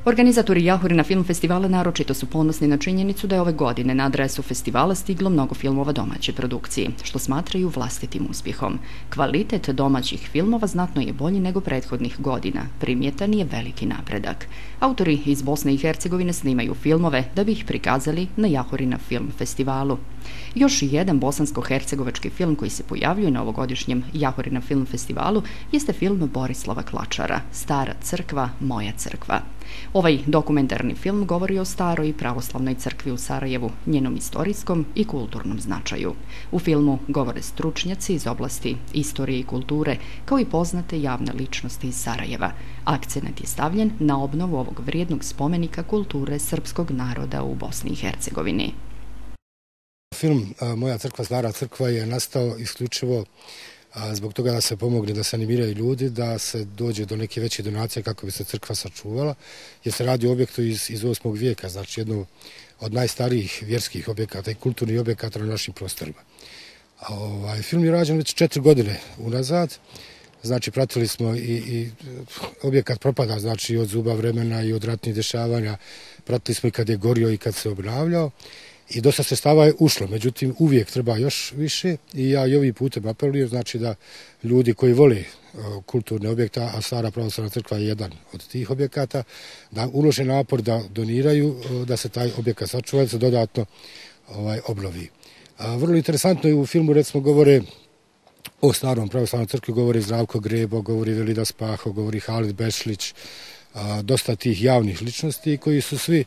Organizatori Jahorina film festivala naročito su ponosni na činjenicu da je ove godine na adresu festivala stiglo mnogo filmova domaće produkcije, što smatraju vlastitim uspjehom. Kvalitet domaćih filmova znatno je bolji nego prethodnih godina, primjetan je veliki napredak. Autori iz Bosne i Hercegovine snimaju filmove da bi ih prikazali na Jahorina film festivalu. Još jedan bosansko-hercegovački film koji se pojavljuje na ovogodišnjem Jahorina film festivalu jeste film Borislava Klačara, Stara crkva, moja crkva. Ovaj dokumentarni film govori o staroj pravoslavnoj crkvi u Sarajevu, njenom istorijskom i kulturnom značaju. U filmu govore stručnjaci iz oblasti istorije i kulture, kao i poznate javne ličnosti iz Sarajeva. Akcenat je stavljen na obnovu ovog vrijednog spomenika kulture srpskog naroda u Bosni i Hercegovini. Film Moja crkva, Stara crkva je nastao isključivo zbog toga da se pomogne da se animiraju ljudi, da se dođe do neke veće donacije kako bi se crkva sačuvala, jer se radi o objektu iz 8. vijeka, znači jedno od najstarijih vjerskih objekata i kulturnih objekata na našim prostorima. Film je rađen već 4 godine unazad, znači pratili smo i objekat propada, znači od zuba vremena i od ratnih dešavanja, pratili smo i kad je gorio i kad se obnavljao. I dosta sredstava je ušlo, međutim uvijek treba još više i ja i ovim putem apelujem, znači da ljudi koji vole kulturne objekta, a Stara pravoslavna crkva je jedan od tih objekata, da ulože napor, da doniraju, da se taj objekat sačuva, da se dodatno obnovi. Vrlo interesantno je u filmu, recimo, govore o Starom pravoslavnoj crkvi, govori Zdravko Grebo, govori Velida Spaho, govori Halid Bešlić, dosta tih javnih ličnosti koji su svi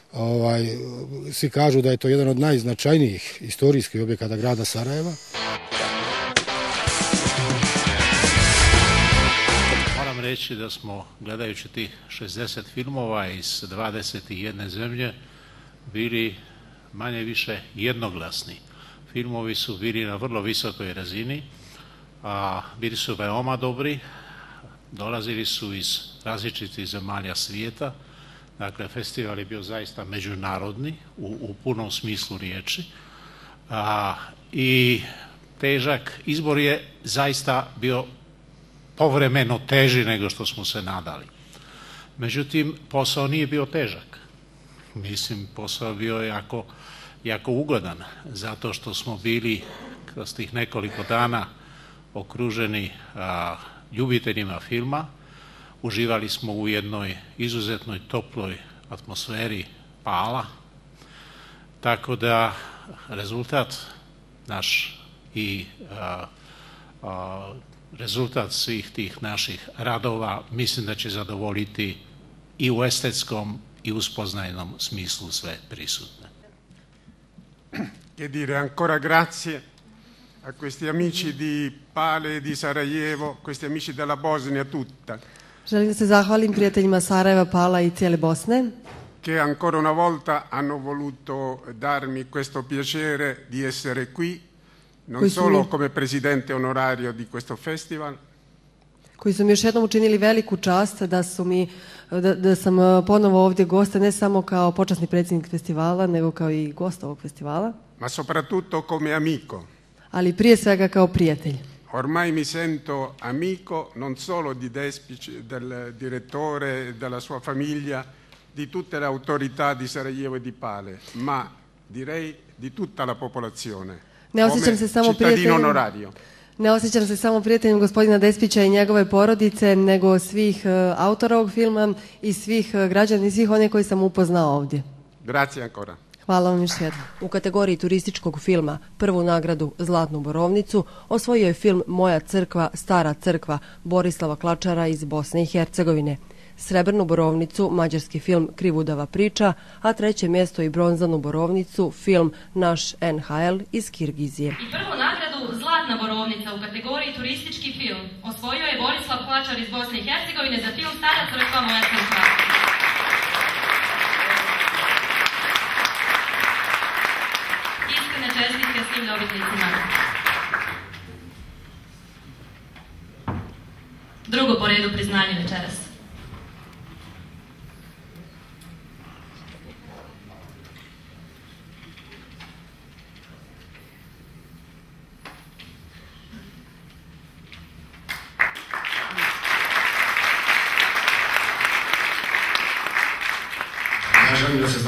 kažu da je to jedan od najznačajnijih istorijskih objekata grada Sarajeva. Moram reći da smo, gledajući tih 60 filmova iz 21 zemlje, bili manje više jednoglasni. Filmovi su bili na vrlo visokoj razini, bili su veoma dobri, dolazili su iz različitih zemalja svijeta. Dakle, festival je bio zaista međunarodni u punom smislu riječi i težak. Izbor je zaista bio povremeno teži nego što smo se nadali. Međutim, posao nije bio težak. Mislim, posao je bio jako ugodan, zato što smo bili kroz tih nekoliko dana okruženi ljubiteljima filma. Uživali smo u jednoj izuzetnoj toploj atmosferi Pala, tako da rezultat naš i rezultat svih tih naših radova mislim da će zadovoljiti i u estetskom i u spoznajnom smislu sve prisutne. Che dire, ancora grazie a questi amici di Pale, di Sarajevo, questi amici della Bosnia tutta. Želim da se zahvalim prijateljima Sarajeva, Pala i cijele Bosne. Che ancora una volta hanno voluto darmi questo piacere di essere qui, non solo come presidente onorario di questo festival, koji su mi još jednom učinili veliku čast da sam ponovo ovdje gosta, ne samo kao počasni predsjednik festivala, nego kao i gost ovog festivala. Ma soprattutto come amico. Ali prije svega kao prijatelj. Ormai mi sento amico non solo di Despić, del direttore, della sua famiglia, di tutte le autorità di Sarajevo e di Pale, ma direi di tutta la popolazione. Come cittadino onorario. Ne osjećam se samo prijateljem gospodina Despića i njegove porodice, nego svih autora ovog filma i svih građana i svih onih koji sam upoznao ovdje. Grazie ancora. Hvala vam još jednom. U kategoriji turističkog filma prvu nagradu Zlatnu borovnicu osvojio je film Moja crkva, Stara crkva Borislava Klačara iz Bosne i Hercegovine. Srebrnu borovnicu mađarski film Krivudava priča, a treće mjesto i bronzanu borovnicu film Naš NHL iz Kirgizije. I prvu nagradu Zlatna borovnica u kategoriji turistički film osvojio je Borislav Klačar iz Bosne i Hercegovine za film Stara crkva, Moja crkva. Iskrene čestitke svim dobitnicima. Drugo po redu priznanje večeras.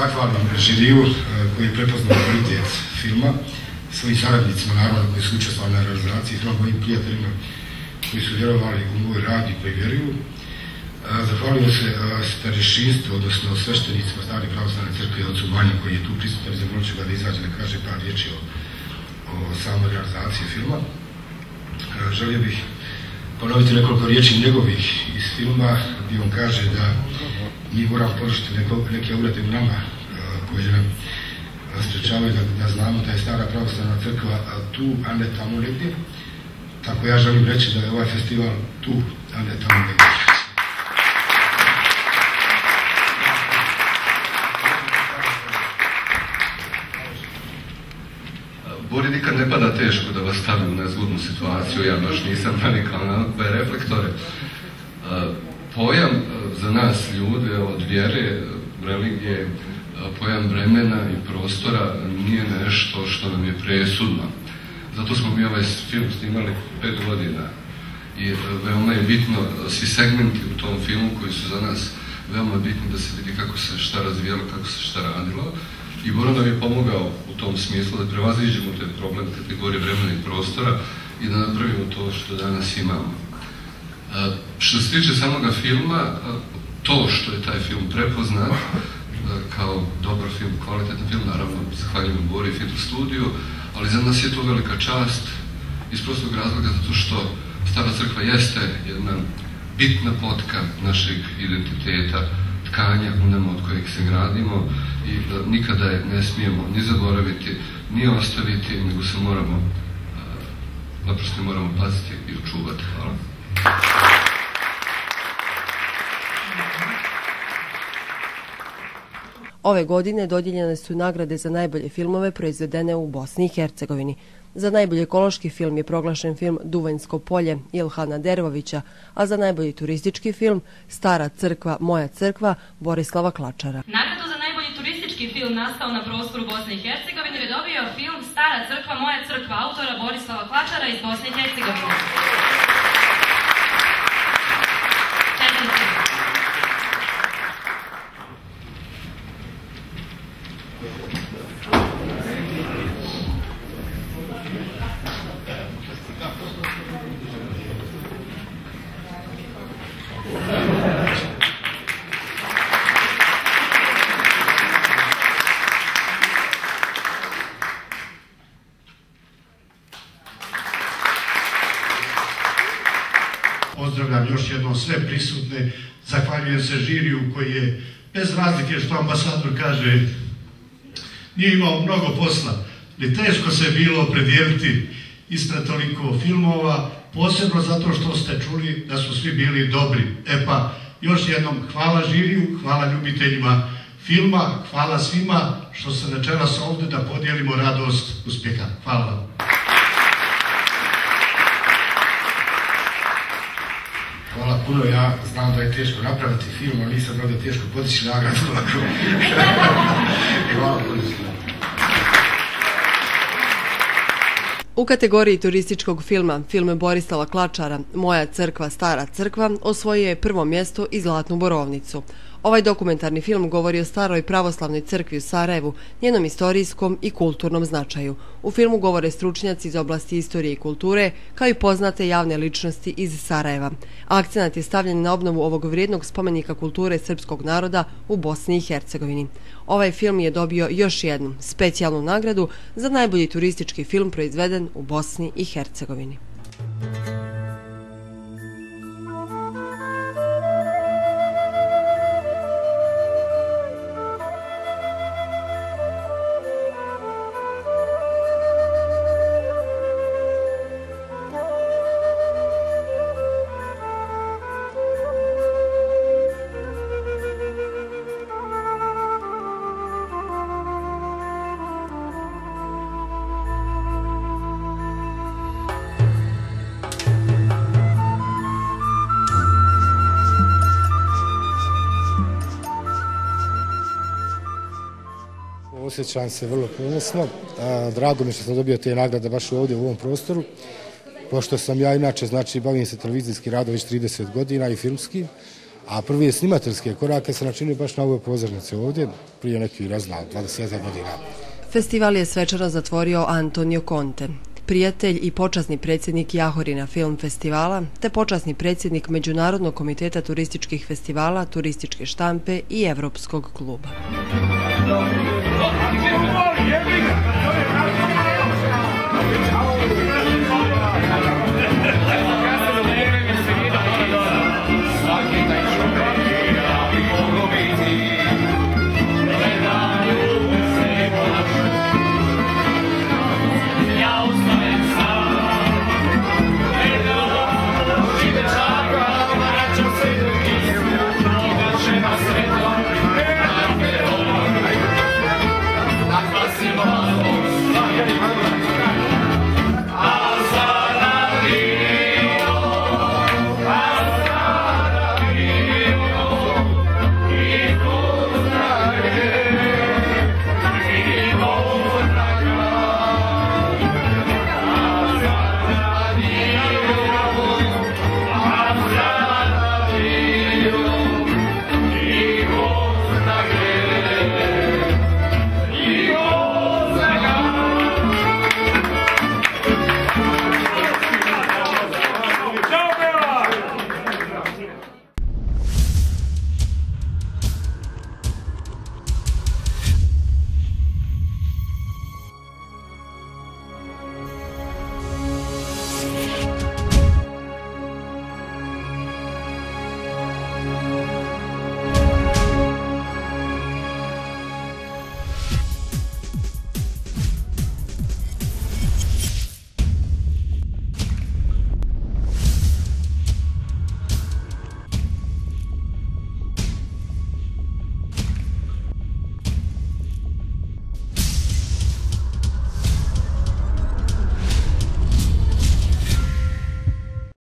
zahvalim žiriju koji je prepoznao kvalitet filma, svojim saradnicima naravno koji su učestvovali na realizaciji filma, mojim prijateljima koji su vjerovali u moj rad i koji vjeruju. Zahvaljujem se starešinstvu, odnosno sveštenicima Stare pravoslavne crkve i ocu Vanju koji je tu prisutan i zamolit ću ga da izađe da kaže par riječi o samoj realizaciji filma. Želio bih ponoviti nekoliko riječi njegovih iz filma gdje on kaže da mi moramo položiti neke uvrede u nama koje nam sprečavaju da znamo da je Stara pravoslavna crkva tu, a ne tamo negdje. Tako ja želim reći da je ovaj festival tu, a ne tamo negdje. Bori nikad ne pada teško da vas stavi u nezgodnu situaciju, ja baš nisam navikao na ove reflektore. Pojam za nas ljude od vjere, religije, pojam vremena i prostora nije nešto što nam je presudno. Zato smo mi ovaj film snimali 5 godina i veoma je bitno, svi segmenti u tom filmu koji su za nas veoma bitni da se vidi kako se šta razvijalo, kako se šta radilo. I Boro nam je pomogao u tom smislu da prevaziđemo taj problem kategorije vremena i prostora i da napravimo to što danas imamo. Što se tiče samoga filma, to što je taj film prepoznat kao dobar film, kvalitetan film, naravno zahvaljujem Bori i Fito studiju, ali za nas je to velika čast iz prostog razloga zato što Stara crkva jeste jedna bitna potka našeg identiteta, tkanja u nama od kojeg se gradimo i nikada je ne smijemo ni zaboraviti, ni ostaviti, nego se naprosto moramo paziti i očuvati. Hvala. Ove godine dodijeljene su nagrade za najbolje filmove proizvedene u Bosni i Hercegovini. Za najbolji ekološki film je proglašen film Duvanjsko polje Ilhana Dervovića, a za najbolji turistički film Stara crkva, moja crkva Borislava Klačara. Nagradu za najbolji turistički film nastao na prostoru Bosne i Hercegovine je dobio film Stara crkva, moja crkva autora Borislava Klačara iz Bosne i Hercegovine. Pozdravljam još jednom sve prisutne, zahvaljujem se žiriju koji je, bez razlike što ambasador kaže, nije imao mnogo posla, ali teško se bilo opredijeliti ispred toliko filmova, posebno zato što ste čuli da su svi bili dobri. E pa, još jednom hvala žiriju, hvala ljubiteljima filma, hvala svima što ste večeras ovdje da podijelimo radost uspjeha. Hvala vam. Hvala puno, ja znam da je teško napraviti film, ali nisam znao da je teško podići nagradu. Hvala puno. U kategoriji turističkog filma, film Borislava Klačara, Moja crkva, Stara crkva, osvojio je prvo mjesto i Zlatnu Borovnicu. Ovaj dokumentarni film govori o staroj pravoslavnoj crkvi u Sarajevu, njenom istorijskom i kulturnom značaju. U filmu govore stručnjaci iz oblasti istorije i kulture, kao i poznate javne ličnosti iz Sarajeva. Akcenat je stavljen na obnovu ovog vrijednog spomenika kulture srpskog naroda u Bosni i Hercegovini. Ovaj film je dobio još jednu specijalnu nagradu za najbolji turistički film proizveden u Bosni i Hercegovini. Osjećam se vrlo ponosno. Drago mi što sam dobio te nagrade baš ovdje u ovom prostoru. Pošto sam ja inače, bavim se televizijskim radom već 30 godina i filmskim, A prvi snimateljske korake se načinio baš na ovoj pozornici ovdje, prije nekih, ne znam, 20 godina. Festival je svečano zatvorio Antonio Conte, prijatelj i počasni predsjednik Jahorina film festivala, te počasni predsjednik Međunarodnog komiteta turističkih festivala, turističke štampe i Evropskog kluba.